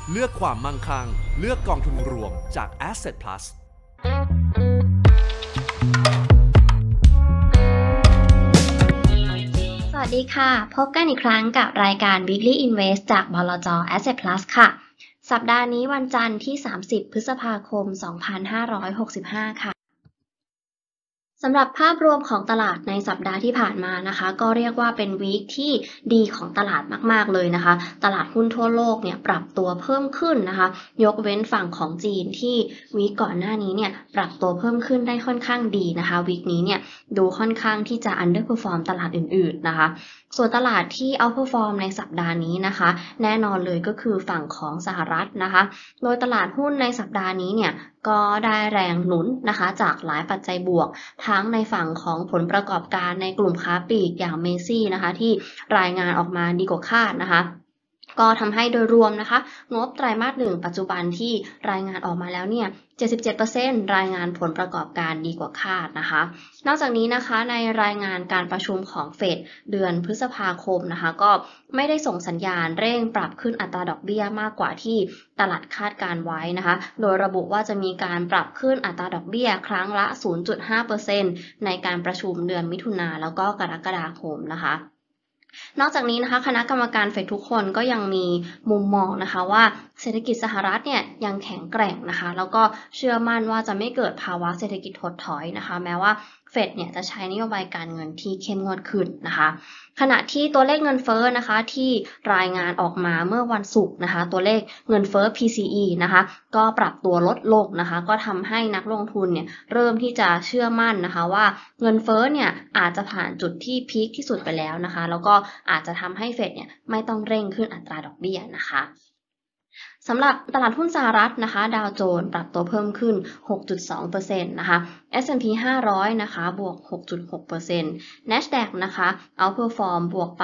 เลือกความมั่งคั่งเลือกกองทุนรวมจาก Asset Plus สวัสดีค่ะพบกันอีกครั้งกับรายการ Weekly Invest จากบลจ. Asset Plus ค่ะสัปดาห์นี้วันจันทร์ที่30พฤษภาคม2565ค่ะสำหรับภาพรวมของตลาดในสัปดาห์ที่ผ่านมานะคะก็เรียกว่าเป็นวีคที่ดีของตลาดมากๆเลยนะคะตลาดหุ้นทั่วโลกเนี่ยปรับตัวเพิ่มขึ้นนะคะยกเว้นฝั่งของจีนที่วีคก่อนหน้านี้เนี่ยปรับตัวเพิ่มขึ้นได้ค่อนข้างดีนะคะวีคนี้เนี่ยดูค่อนข้างที่จะ underperform ตลาดอื่นๆนะคะส่วนตลาดที่ outperform ในสัปดาห์นี้นะคะแน่นอนเลยก็คือฝั่งของสหรัฐนะคะโดยตลาดหุ้นในสัปดาห์นี้เนี่ยก็ได้แรงหนุนนะคะจากหลายปัจจัยบวกทั้งในฝั่งของผลประกอบการในกลุ่มค้าปลีกอย่างเมซี่นะคะที่รายงานออกมาดีกว่าคาดนะคะก็ทำให้โดยรวมนะคะงบไตรมาส1ปัจจุบันที่รายงานออกมาแล้วเนี่ย 77% รายงานผลประกอบการดีกว่าคาดนะคะนอกจากนี้นะคะในรายงานการประชุมของเฟดเดือนพฤษภาคมนะคะก็ไม่ได้ส่งสัญญาณเร่งปรับขึ้นอัตราดอกเบี้ยมากกว่าที่ตลาดคาดการไว้นะคะโดยระบุว่าจะมีการปรับขึ้นอัตราดอกเบี้ยครั้งละ 0.5% ในการประชุมเดือนมิถุนายนแล้วก็กรกฎาคมนะคะนอกจากนี้นะคะคณะกรรมการเฟดทุกคนก็ยังมีมุมมองนะคะว่าเศรษฐกิจสหรัฐเนี่ยยังแข็งแกร่งนะคะแล้วก็เชื่อมั่นว่าจะไม่เกิดภาวะเศรษฐกิจถดถอยนะคะแม้ว่าเฟดเนี่ยจะใช้นโยบายการเงินที่เข้มงวดขึ้นนะคะขณะที่ตัวเลขเงินเฟ้อนะคะที่รายงานออกมาเมื่อวันศุกร์นะคะตัวเลขเงินเฟ้อ PCE นะคะก็ปรับตัวลดลงนะคะก็ทำให้นักลงทุนเนี่ยเริ่มที่จะเชื่อมั่นนะคะว่าเงินเฟ้อเนี่ยอาจจะผ่านจุดที่พีคที่สุดไปแล้วนะคะแล้วก็อาจจะทำให้เฟดเนี่ยไม่ต้องเร่งขึ้นอัตราดอกเบี้ยนะคะสำหรับตลาดหุ้นสหรัฐนะคะดาวโจนส์ปรับตัวเพิ่มขึ้น 6.2% นะคะ S&P 500นะคะบวก 6.6% NASDAQ นะคะ outperform บวกไป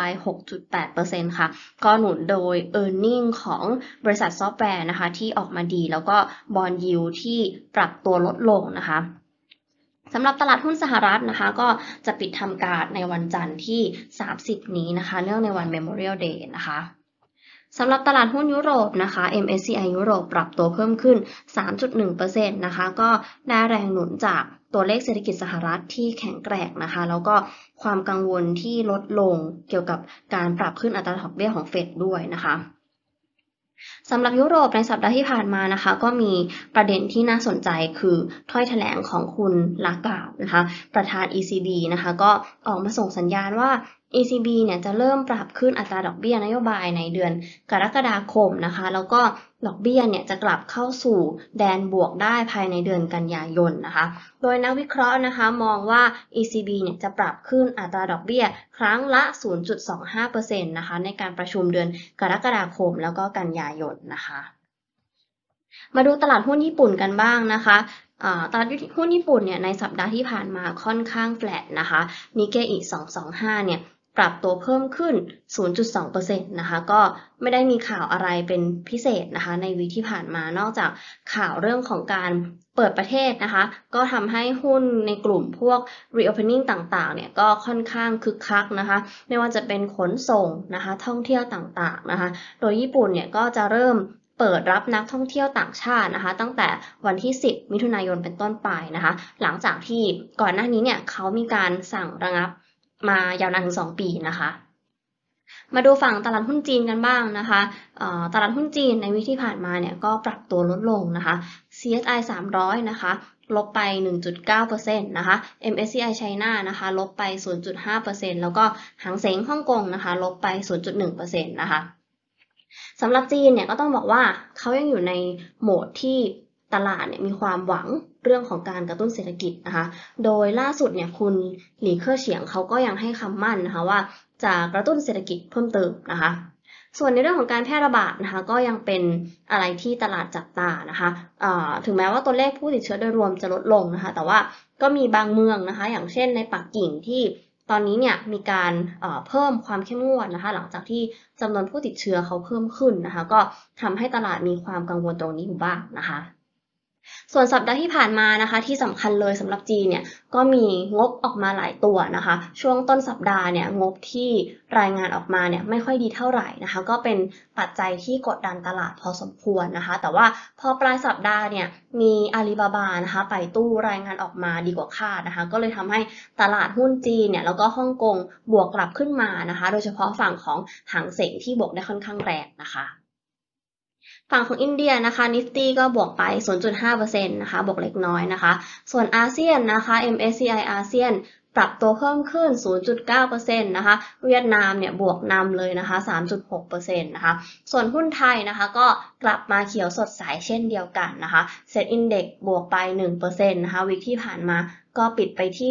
6.8% ค่ะก็หนุนโดย earning ของบริษัทซอฟต์แวร์นะคะที่ออกมาดีแล้วก็ bond yield ที่ปรับตัวลดลงนะคะสำหรับตลาดหุ้นสหรัฐนะคะก็จะปิดทำการในวันจันทร์ที่30นี้นะคะเนื่องในวัน Memorial Day นะคะสำหรับตลาดหุ้นยุโรปนะคะ MSCI ยุโรปปรับตัวเพิ่มขึ้น 3.1% นะคะก็ได้แรงหนุนจากตัวเลขเศรษฐกิจสหรัฐที่แข็งแกร่งนะคะแล้วก็ความกังวลที่ลดลงเกี่ยวกับการปรับขึ้นอัตราดอกเบี้ยของเฟดด้วยนะคะสำหรับยุโรปในสัปดาห์ที่ผ่านมานะคะก็มีประเด็นที่น่าสนใจคือถ้อยแถลงของคุณลาการ์ดนะคะประธาน ECB นะคะก็ออกมาส่งสัญญาณว่า ECB เนี่ยจะเริ่มปรับขึ้นอัตราดอกเบี้ยนโยบายในเดือนกรกฎาคมนะคะแล้วก็ดอกเบี้ยเนี่ยจะกลับเข้าสู่แดนบวกได้ภายในเดือนกันยายนนะคะโดยนักวิเคราะห์นะคะมองว่า ECB เนี่ยจะปรับขึ้นอัตราดอกเบี้ยครั้งละ 0.25% นะคะในการประชุมเดือนกรกฎาคมแล้วก็กันยายนนะคะมาดูตลาดหุ้นญี่ปุ่นกันบ้างนะคะตลาดหุ้นญี่ปุ่นเนี่ยในสัปดาห์ที่ผ่านมาค่อนข้างแฟลตนะคะนิกเกอิ225เนี่ยปรับตัวเพิ่มขึ้น 0.2% นะคะก็ไม่ได้มีข่าวอะไรเป็นพิเศษนะคะในวีคที่ผ่านมานอกจากข่าวเรื่องของการเปิดประเทศนะคะก็ทำให้หุ้นในกลุ่มพวก reopening ต่างๆเนี่ยก็ค่อนข้างคึกคักนะคะไม่ว่าจะเป็นขนส่งนะคะท่องเที่ยวต่างๆนะคะโดยญี่ปุ่นเนี่ยก็จะเริ่มเปิดรับนักท่องเที่ยวต่างชาตินะคะตั้งแต่วันที่10มิถุนายนเป็นต้นไปนะคะหลังจากที่ก่อนหน้านี้เนี่ยเขามีการสั่งระงับมายาวนานถึง2ปีนะคะมาดูฝั่งตลาดหุ้นจีนกันบ้างนะคะตลาดหุ้นจีนในวีคที่ผ่านมาเนี่ยก็ปรับตัวลดลงนะคะ CSI 300นะคะลบไป 1.9% นะคะ MSCI China นะคะลบไป 0.5% แล้วก็หางเส็งฮ่องกงนะคะลบไป 0.1% นะคะสำหรับจีนเนี่ยก็ต้องบอกว่าเขายังอยู่ในโหมดที่ตลาดเนี่ยมีความหวังเรื่องของการกระตุ้นเศรษฐกิจนะคะโดยล่าสุดเนี่ยคุณหลีเค่อเฉียงเขาก็ยังให้คำมั่นนะคะว่าจะกระตุ้นเศรษฐกิจเพิ่มเติมนะคะส่วนในเรื่องของการแพร่ระบาดนะคะก็ยังเป็นอะไรที่ตลาดจับตานะคะถึงแม้ว่าตัวเลขผู้ติดเชื้อโดยรวมจะลดลงนะคะแต่ว่าก็มีบางเมืองนะคะอย่างเช่นในปักกิ่งที่ตอนนี้เนี่ยมีการเพิ่มความเข้มงวดนะคะหลังจากที่จำนวนผู้ติดเชื้อเขาเพิ่มขึ้นนะคะก็ทำให้ตลาดมีความกังวลตรงนี้อยู่บ้างนะคะส่วนสัปดาห์ที่ผ่านมานะคะที่สำคัญเลยสำหรับจีนเนี่ยก็มีงบออกมาหลายตัวนะคะช่วงต้นสัปดาห์เนี่ยงบที่รายงานออกมาเนี่ยไม่ค่อยดีเท่าไหร่นะคะก็เป็นปัจจัยที่กดดันตลาดพอสมควรนะคะแต่ว่าพอปลายสัปดาห์เนี่ยมีอาลีบาบานะคะไปตู้รายงานออกมาดีกว่าคาดนะคะก็เลยทำให้ตลาดหุ้นจีนเนี่ยแล้วก็ฮ่องกงบวกกลับขึ้นมานะคะโดยเฉพาะฝั่งของหางเส็งที่บวกได้ค่อนข้างแรงนะคะฝั่งของอินเดียนะคะนิฟตี้ก็บวกไป 0.5% นะคะบวกเล็กน้อยนะคะส่วนอาเซียนนะคะ MSCI อาเซียนปรับตัวเพิ่มขึ้น 0.9% นะคะเวียดนามเนี่ยบวกนำเลยนะคะ 3.6% นะคะส่วนหุ้นไทยนะคะก็กลับมาเขียวสดใสเช่นเดียวกันนะคะเซ็ตอินเด็กซ์บวกไป 1% นะคะวีคที่ผ่านมาก็ปิดไปที่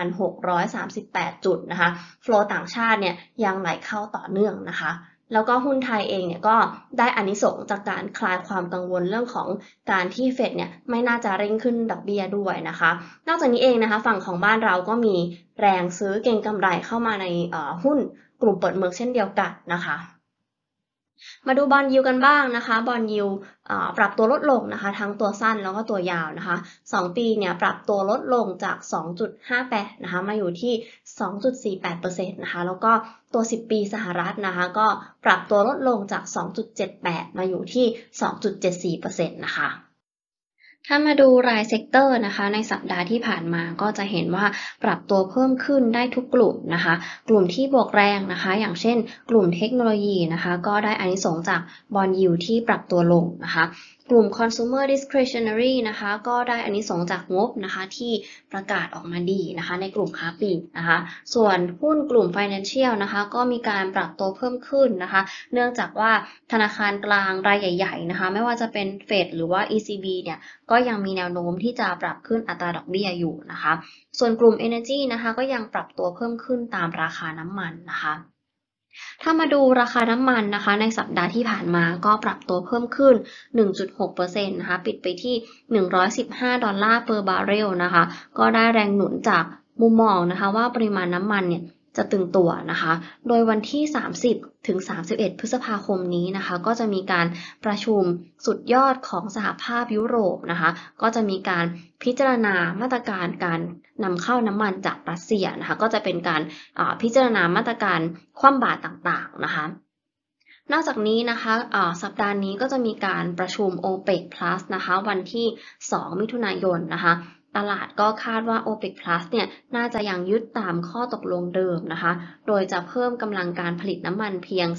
1,638 จุดนะคะโฟลว์ต่างชาติเนี่ยยังไหลเข้าต่อเนื่องนะคะแล้วก็หุ้นไทยเองเนี่ยก็ได้อานิสงส์จากการคลายความกังวลเรื่องของการที่เฟดเนี่ยไม่น่าจะเร่งขึ้นดอกเบี้ยด้วยนะคะนอกจากนี้เองนะคะฝั่งของบ้านเราก็มีแรงซื้อเก็งกำไรเข้ามาในหุ้นกลุ่มเปิดเมืองเช่นเดียวกันนะคะมาดูบอนด์ยิลด์กันบ้างนะคะบอนด์ยิลด์ปรับตัวลดลงนะคะทั้งตัวสั้นแล้วก็ตัวยาวนะคะ2 ปีเนี่ยปรับตัวลดลงจาก 2.58 นะคะมาอยู่ที่ 2.48% นะคะแล้วก็ตัว 10 ปีสหรัฐนะคะก็ปรับตัวลดลงจาก 2.78 มาอยู่ที่ 2.74% นะคะถ้ามาดูรายเซกเตอร์นะคะในสัปดาห์ที่ผ่านมาก็จะเห็นว่าปรับตัวเพิ่มขึ้นได้ทุกกลุ่มนะคะกลุ่มที่บวกแรงนะคะอย่างเช่นกลุ่มเทคโนโลยีนะคะก็ได้อานิสงส์จากบอนด์ยิลด์ที่ปรับตัวลงนะคะกลุ่ม consumer discretionary นะคะก็ได้อานิสงส์จากงบนะคะที่ประกาศออกมาดีนะคะในกลุ่มค้าปลีกนะคะส่วนหุ้นกลุ่ม financial นะคะก็มีการปรับตัวเพิ่มขึ้นนะคะเนื่องจากว่าธนาคารกลางรายใหญ่ๆนะคะไม่ว่าจะเป็นเฟดหรือว่า ECB เนี่ยก็ยังมีแนวโน้มที่จะปรับขึ้นอัตราดอกเบี้ยอยู่นะคะส่วนกลุ่ม Energy นะคะก็ยังปรับตัวเพิ่มขึ้นตามราคาน้ำมันนะคะถ้ามาดูราคาน้ำมันนะคะในสัปดาห์ที่ผ่านมาก็ปรับตัวเพิ่มขึ้น 1.6% นะคะปิดไปที่$115 per barrel นะคะก็ได้แรงหนุนจากมุมมองนะคะว่าปริมาณน้ำมันเนี่ยจะตึงตัวนะคะโดยวันที่30ถึง31พฤษภาคมนี้นะคะก็จะมีการประชุมสุดยอดของสหภาพยุโรปนะคะก็จะมีการพิจารณามาตรการการนำเข้าน้ำมันจากรัสเซียนะคะก็จะเป็นการพิจารณามาตรการคว่ำบาตรต่างๆนะคะนอกจากนี้นะคะสัปดาห์นี้ก็จะมีการประชุม OPEC Plus นะคะวันที่2มิถุนายนนะคะตลาดก็คาดว่า OPEC Plus เนี่ยน่าจะยังยึดตามข้อตกลงเดิมนะคะโดยจะเพิ่มกำลังการผลิตน้ำมันเพียง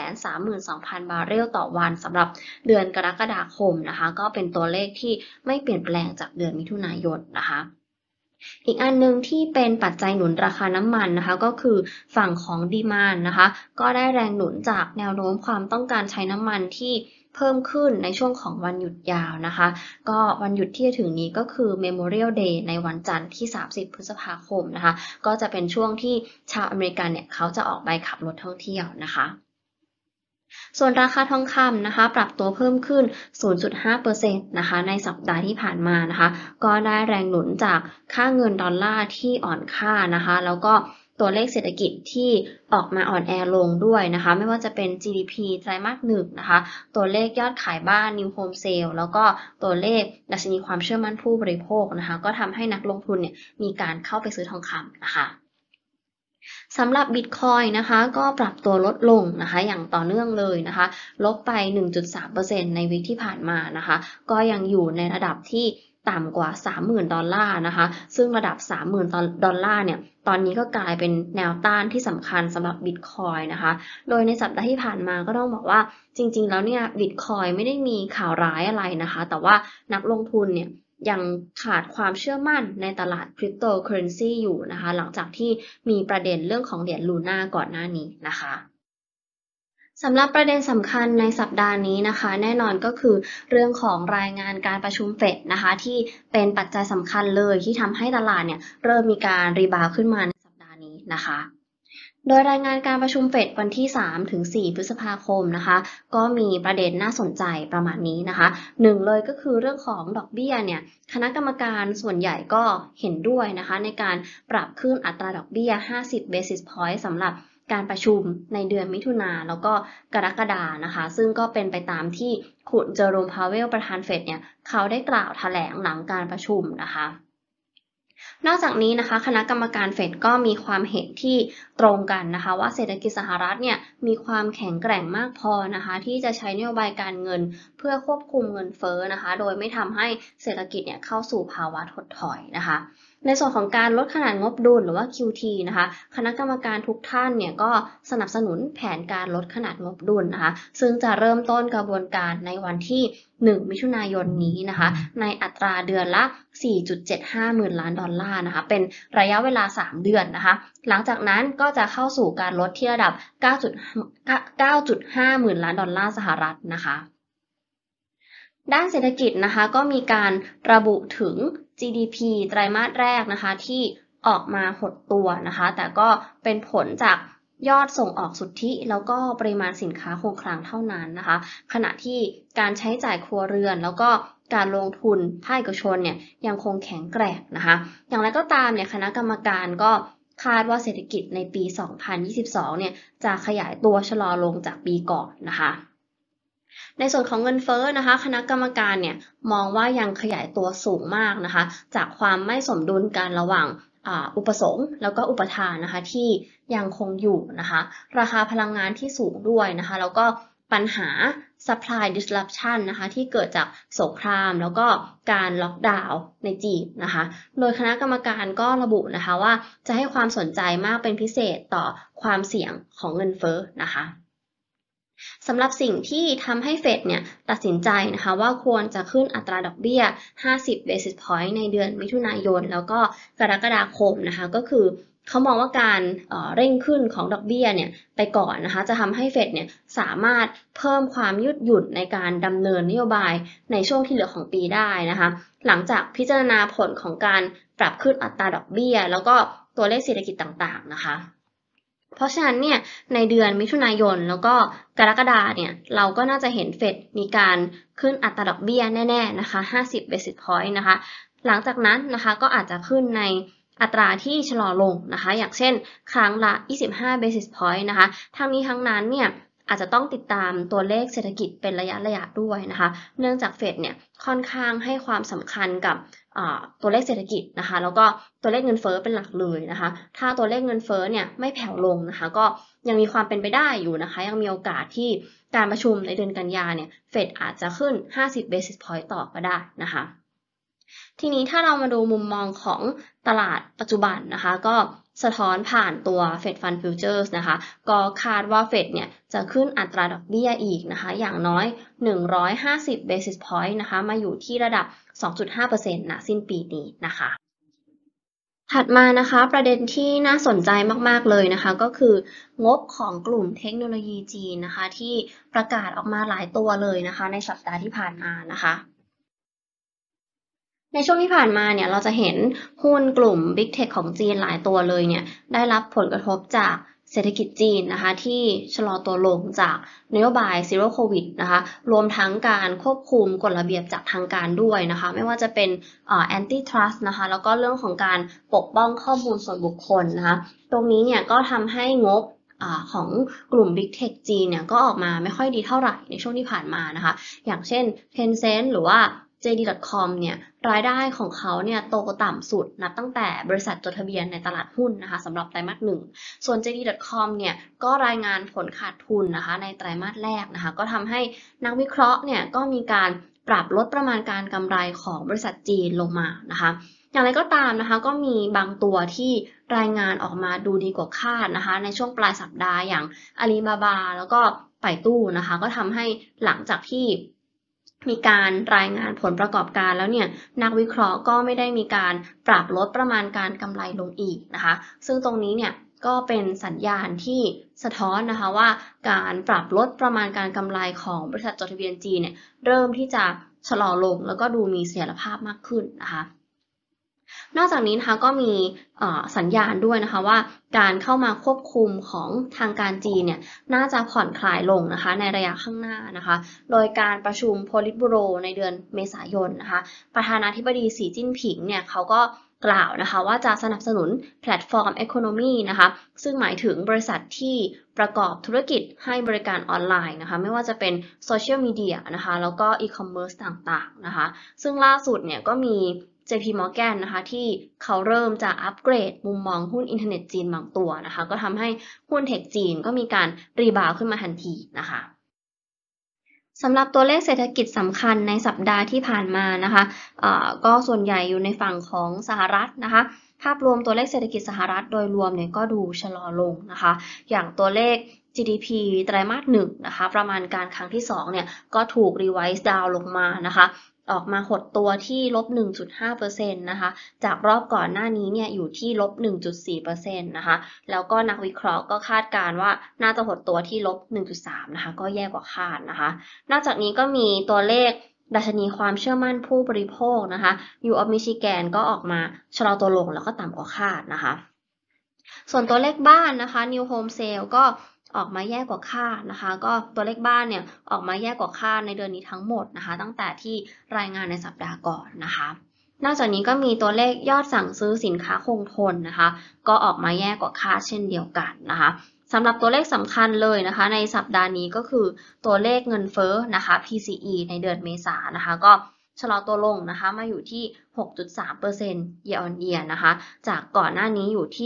432,000 บาร์เรลต่อวันสำหรับเดือนกรกฎาคมนะคะก็เป็นตัวเลขที่ไม่เปลี่ยนแปลงจากเดือนมิถุนายนนะคะอีกอันนึงที่เป็นปัจจัยหนุนราคาน้ำมันนะคะก็คือฝั่งของดีมานด์นะคะก็ได้แรงหนุนจากแนวโน้มความต้องการใช้น้ำมันที่เพิ่มขึ้นในช่วงของวันหยุดยาวนะคะก็วันหยุดที่จะถึงนี้ก็คือ Memorial Day ในวันจันทร์ที่30พฤษภาคมนะคะก็จะเป็นช่วงที่ชาวอเมริกันเนี่ยเขาจะออกไปขับรถท่องเที่ยวนะคะส่วนราคาทองคำนะคะปรับตัวเพิ่มขึ้น 0.5% นะคะในสัปดาห์ที่ผ่านมานะคะก็ได้แรงหนุนจากค่าเงินดอลลาร์ที่อ่อนค่านะคะแล้วก็ตัวเลขเศรษฐกิจที่ออกมาอ่อนแอลงด้วยนะคะไม่ว่าจะเป็น GDP ไตรมาส1นะคะตัวเลขยอดขายบ้าน New Home Sale แล้วก็ตัวเลขดัชนีความเชื่อมั่นผู้บริโภคนะคะก็ทำให้นักลงทุนเนี่ยมีการเข้าไปซื้อทองคำนะคะสำหรับ Bitcoin นะคะก็ปรับตัวลดลงนะคะอย่างต่อเนื่องเลยนะคะลบไป 1.3% ในวีคที่ผ่านมานะคะก็ยังอยู่ในระดับที่ต่ำกว่า 30,000 ดอลลาร์นะคะซึ่งระดับ 30,000 ดอลลาร์เนี่ยตอนนี้ก็กลายเป็นแนวต้านที่สำคัญสำหรับ Bitcoin นะคะโดยในสัปดาห์ที่ผ่านมาก็ต้องบอกว่าจริงๆแล้วเนี่ย Bitcoin ไม่ได้มีข่าวร้ายอะไรนะคะแต่ว่านักลงทุนเนี่ยยังขาดความเชื่อมั่นในตลาดคริปโตเคอเรนซีอยู่นะคะหลังจากที่มีประเด็นเรื่องของเหรียญลูน่าก่อนหน้านี้นะคะสำหรับประเด็นสำคัญในสัปดาห์นี้นะคะแน่นอนก็คือเรื่องของรายงานการประชุมเฟดนะคะที่เป็นปัจจัยสำคัญเลยที่ทำให้ตลาดเนี่ยเริ่มมีการรีบาวขึ้นมาในสัปดาห์นี้นะคะโดยรายงานการประชุมเฟดวันที่3ถึง4พฤษภาคมนะคะก็มีประเด็นน่าสนใจประมาณนี้นะคะหนึ่งเลยก็คือเรื่องของดอกเบี้ยเนี่ยคณะกรรมการส่วนใหญ่ก็เห็นด้วยนะคะในการปรับขึ้นอัตราดอกเบี้ย50 basis point สำหรับการประชุมในเดือนมิถุนาแล้วก็กรกฎานะคะซึ่งก็เป็นไปตามที่คุณเจอโรม พาเวลประธานเฟดเนี่ยเขาได้กล่าวแถลงหลังการประชุมนะคะนอกจากนี้นะคะคณะกรรมการเฟดก็มีความเห็นที่ตรงกันนะคะว่าเศรษฐกิจสหรัฐเนี่ยมีความแข็งแกร่งมากพอนะคะที่จะใช้นโยบายการเงินเพื่อควบคุมเงินเฟ้อนะคะโดยไม่ทำให้เศรษฐกิจเนี่ยเข้าสู่ภาวะถดถอยนะคะในส่วนของการลดขนาดงบดุลหรือว่า QT นะคะคณะกรรมการทุกท่านเนี่ยก็สนับสนุนแผนการลดขนาดงบดุลนะคะซึ่งจะเริ่มต้นกระบวนการในวันที่1 มิถุนายนนี้นะคะในอัตราเดือนละ 4.75 หมื่นล้านดอลลาร์นะคะเป็นระยะเวลา3 เดือนนะคะหลังจากนั้นก็จะเข้าสู่การลดที่ระดับ 9.5 หมื่นล้านดอลลาร์สหรัฐนะคะด้านเศรษฐกิจนะคะก็มีการระบุถึง GDP ไตรมาสแรกนะคะที่ออกมาหดตัวนะคะแต่ก็เป็นผลจากยอดส่งออกสุทธิแล้วก็ปริมาณสินค้าคงคลังเท่านั้นนะคะขณะที่การใช้จ่ายครัวเรือนแล้วก็การลงทุนภาคเอกชนเนี่ยยังคงแข็งแกร่งนะคะอย่างไรก็ตามเนี่ยคณะกรรมการก็คาดว่าเศรษฐกิจในปี 2022 เนี่ยจะขยายตัวชะลอลงจากปีก่อนนะคะในส่วนของเงินเฟ้อนะคะคณะกรรมการเนี่ยมองว่ายังขยายตัวสูงมากนะคะจากความไม่สมดุลกันระหว่างอุปสงค์แล้วก็อุปทานนะคะที่ยังคงอยู่นะคะราคาพลังงานที่สูงด้วยนะคะแล้วก็ปัญหา supply disruption นะคะที่เกิดจากสงครามแล้วก็การล็อกดาวน์ในจีนนะคะโดยคณะกรรมการก็ระบุนะคะว่าจะให้ความสนใจมากเป็นพิเศษต่อความเสี่ยงของเงินเฟ้อนะคะสำหรับสิ่งที่ทำให้เฟดเนี่ยตัดสินใจนะคะว่าควรจะขึ้นอัตราดอกเบี้ย50 basis point ในเดือนมิถุนายนแล้วก็กรกฎาคมนะคะก็คือเขามองว่าการเร่งขึ้นของดอกเบี้ยเนี่ยไปก่อนนะคะจะทำให้เฟดเนี่ยสามารถเพิ่มความยืดหยุ่นในการดำเนินนโยบายในช่วงที่เหลือของปีได้นะคะหลังจากพิจารณาผลของการปรับขึ้นอัตราดอกเบี้ยแล้วก็ตัวเลขเศรษฐกิจต่างๆนะคะเพราะฉะนั้นเนี่ยในเดือนมิถุนายนแล้วก็กรกฎาเนี่ยเราก็น่าจะเห็นเฟดมีการขึ้นอัตราดอกเบี้ยแน่ๆนะคะ50 basis point นะคะหลังจากนั้นนะคะก็อาจจะขึ้นในอัตราที่ชะลอลงนะคะอย่างเช่นครั้งละ25 basis point นะคะทั้งนี้ทั้งนั้นเนี่ยอาจจะต้องติดตามตัวเลขเศรษฐกิจเป็นระยะด้วยนะคะเนื่องจากเฟดเนี่ยค่อนข้างให้ความสำคัญกับตัวเลขเศรษฐกิจนะคะแล้วก็ตัวเลขเงินเฟ้อเป็นหลักเลยนะคะถ้าตัวเลขเงินเฟ้อเนี่ยไม่แผ่วลงนะคะก็ยังมีความเป็นไปได้อยู่นะคะยังมีโอกาสที่การประชุมในเดือนกันยาเนี่ยเฟดอาจจะขึ้น50 basis point ต่อก็ได้นะคะทีนี้ถ้าเรามาดูมุมมองของตลาดปัจจุบันนะคะก็สะท้อนผ่านตัว Fed Fund Futures นะคะก็คาดว่าเฟดเนี่ยจะขึ้นอัตราดอกเบี้ยอีกนะคะอย่างน้อย150 basis point นะคะมาอยู่ที่ระดับ 2.5% ณสิ้นปีนี้นะคะถัดมานะคะประเด็นที่น่าสนใจมากๆเลยนะคะก็คืองบของกลุ่มเทคโนโลยีจีนนะคะที่ประกาศออกมาหลายตัวเลยนะคะในสัปดาห์ที่ผ่านมานะคะในช่วงที่ผ่านมาเนี่ยเราจะเห็นหุ้นกลุ่ม Big Tech ของจีนหลายตัวเลยเนี่ยได้รับผลกระทบจากเศรษฐกิจจีนนะคะที่ชะลอตัวลงจากนโยบาย Zero COVID นะคะรวมทั้งการควบคุมกฎระเบียบจากทางการด้วยนะคะไม่ว่าจะเป็นAntitrust นะคะแล้วก็เรื่องของการปกป้องข้อมูลส่วนบุคคลนะคะตรงนี้เนี่ยก็ทำให้งบของกลุ่ม Big Tech จีนเนี่ยก็ออกมาไม่ค่อยดีเท่าไหร่ในช่วงที่ผ่านมานะคะอย่างเช่น Tencent หรือว่าJD.com เนี่ยรายได้ของเขาเนี่ยโตต่ำสุดนับตั้งแต่บริษัทจดทะเบียนในตลาดหุ้นนะคะสำหรับไตรมาส 1ส่วน JD.com เนี่ยก็รายงานผลขาดทุนนะคะในไตรมาสแรกนะคะก็ทำให้นักวิเคราะห์เนี่ยก็มีการปรับลดประมาณการกำไรของบริษัทจีนลงมานะคะอย่างไรก็ตามนะคะก็มีบางตัวที่รายงานออกมาดูดีกว่าคาดนะคะในช่วงปลายสัปดาห์อย่างอาลีบาบาแล้วก็ไปตู้นะคะก็ทำให้หลังจากที่มีการรายงานผลประกอบการแล้วเนี่ยนักวิเคราะห์ก็ไม่ได้มีการปรับลดประมาณการกำไรลงอีกนะคะซึ่งตรงนี้เนี่ยก็เป็นสัญญาณที่สะท้อนนะคะว่าการปรับลดประมาณการกำไรของบริษัทจดทะเบียนจีนเนี่ยเริ่มที่จะชะลอลงแล้วก็ดูมีเสถียรภาพมากขึ้นนะคะนอกจากนี้นะคะก็มีสัญญาณด้วยนะคะว่าการเข้ามาควบคุมของทางการจีนเนี่ยน่าจะผ่อนคลายลงนะคะในระยะข้างหน้านะคะโดยการประชุมโพลิตบูโรในเดือนเมษายนนะคะประธานาธิบดีสีจิ้นผิงเนี่ยเขาก็กล่าวนะคะว่าจะสนับสนุนแพลตฟอร์ม Economy นะคะซึ่งหมายถึงบริษัทที่ประกอบธุรกิจให้บริการออนไลน์นะคะไม่ว่าจะเป็นโซเชียลมีเดียนะคะแล้วก็อีคอมเมิร์ซต่างๆนะคะซึ่งล่าสุดเนี่ยก็มี JP Morgan นะคะที่เขาเริ่มจะอัปเกรดมุมมองหุ้นอินเทอร์เน็ตจีนบางตัวนะคะก็ทำให้หุ้นเทคจีนก็มีการรีบาวขึ้นมาทันทีนะคะสำหรับตัวเลขเศรษฐกิจสำคัญในสัปดาห์ที่ผ่านมานะคะก็ส่วนใหญ่อยู่ในฝั่งของสหรัฐนะคะภาพรวมตัวเลขเศรษฐกิจสหรัฐโดยรวมเนี่ยก็ดูชะลอลงนะคะอย่างตัวเลข GDP ไตรมาส1นะคะประมาณการครั้งที่2เนี่ยก็ถูก revise down ลงมานะคะออกมาหดตัวที่ลบ 1.5% นะคะจากรอบก่อนหน้านี้เนี่ยอยู่ที่ลบ 1.4% นะคะแล้วก็นักวิเคราะห์ก็คาดการณ์ว่าน่าจะหดตัวที่ลบ 1.3 นะคะก็แย่กว่าคาดนะคะนอกจากนี้ก็มีตัวเลขดัชนีความเชื่อมั่นผู้บริโภคนะคะ U of Michigan ก็ออกมาชะลอตัวลงแล้วก็ต่ำกว่าคาดนะคะส่วนตัวเลขบ้านนะคะ New Home Sale ก็ออกมาแย่กว่าคาดนะคะก็ตัวเลขบ้านเนี่ยออกมาแย่กว่าคาดในเดือนนี้ทั้งหมดนะคะตั้งแต่ที่รายงานในสัปดาห์ก่อนนะคะนอกจากนี้ก็มีตัวเลขยอดสั่งซื้อสินค้าคงทนนะคะก็ออกมาแย่กว่าคาดเช่นเดียวกันนะคะสำหรับตัวเลขสำคัญเลยนะคะในสัปดาห์นี้ก็คือตัวเลขเงินเฟ้อนะคะ PCE ในเดือนเมษายนนะคะก็ชะลอตัวลงนะคะมาอยู่ที่ 6.3% year on year นะคะจากก่อนหน้านี้อยู่ที่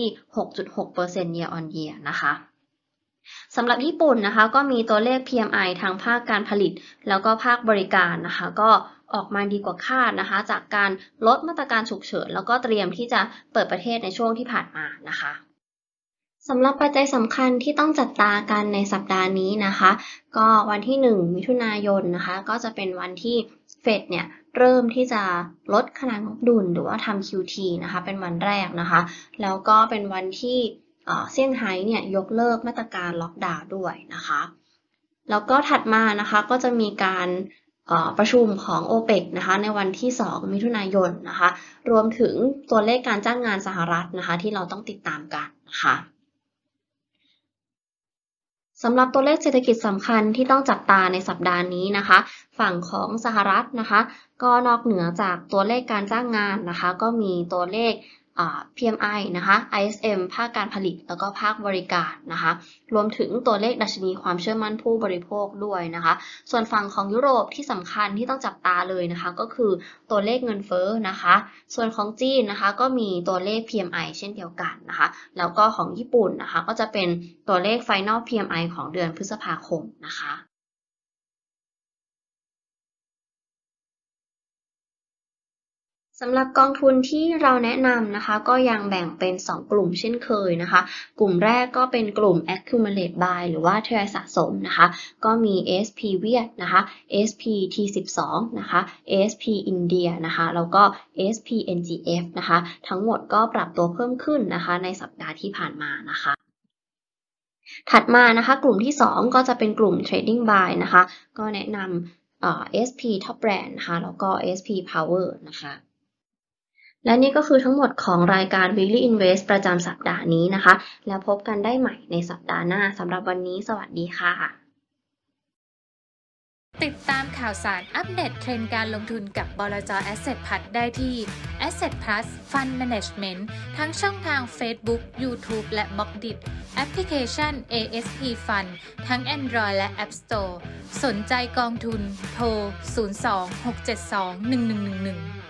6.6% year on year นะคะสำหรับญี่ปุ่นนะคะก็มีตัวเลข PMI ทางภาคการผลิตแล้วก็ภาคบริการนะคะก็ออกมาดีกว่าคาดนะคะจากการลดมาตรการฉุกเฉินแล้วก็เตรียมที่จะเปิดประเทศในช่วงที่ผ่านมานะคะสำหรับปัจจัยสำคัญที่ต้องจับตากันในสัปดาห์นี้นะคะก็วันที่1มิถุนายนนะคะก็จะเป็นวันที่เฟดเนี่ยเริ่มที่จะลดขนาดงบดุลหรือว่าทำ QT นะคะเป็นวันแรกนะคะแล้วก็เป็นวันที่เซี่ยงไฮ้เนี่ยยกเลิกมาตรการล็อกดาวน์ด้วยนะคะแล้วก็ถัดมานะคะก็จะมีการประชุมของ OPEC นะคะในวันที่2มิถุนายนนะคะรวมถึงตัวเลขการจ้างงานสหรัฐนะคะที่เราต้องติดตามกันนะคะสำหรับตัวเลขเศรษฐกิจสำคัญที่ต้องจับตาในสัปดาห์นี้นะคะฝั่งของสหรัฐนะคะก็นอกเหนือจากตัวเลขการจ้างงานนะคะก็มีตัวเลขPMI นะคะ ISM ภาคการผลิตแล้วก็ภาคบริการนะคะรวมถึงตัวเลขดัชนีความเชื่อมั่นผู้บริโภคด้วยนะคะส่วนฝั่งของยุโรปที่สำคัญที่ต้องจับตาเลยนะคะก็คือตัวเลขเงินเฟ้อนะคะส่วนของจีนนะคะก็มีตัวเลข PMI เช่นเดียวกันนะคะแล้วก็ของญี่ปุ่นนะคะก็จะเป็นตัวเลข Final PMI ของเดือนพฤษภาคมนะคะสำหรับกองทุนที่เราแนะนำนะคะก็ยังแบ่งเป็น2กลุ่มเช่นเคยนะคะกลุ่มแรกก็เป็นกลุ่ม accumulate buy หรือว่าทยอยสะสมนะคะก็มี ASP เวียดนะคะ ASP T12 นะคะ ASP อินเดียนะคะแล้วก็ ASP NGF นะคะทั้งหมดก็ปรับตัวเพิ่มขึ้นนะคะในสัปดาห์ที่ผ่านมานะคะถัดมานะคะกลุ่มที่2ก็จะเป็นกลุ่ม trading buy นะคะก็แนะนำASP Top Brand นะคะแล้วก็ ASP Power นะคะและนี่ก็คือทั้งหมดของรายการ Weekly Invest ประจำสัปดาห์นี้นะคะแล้วพบกันได้ใหม่ในสัปดาห์หน้าสำหรับวันนี้สวัสดีค่ะติดตามข่าวสารอัปเดตเทรนด์การลงทุนกับบลจ. Asset Plus ได้ที่ Asset Plus Fund Management ทั้งช่องทาง Facebook, YouTube และ Blockdit แอปพลิเคชัน ASP Fund ทั้ง Android และ App Store สนใจกองทุนโทร 02 672 1111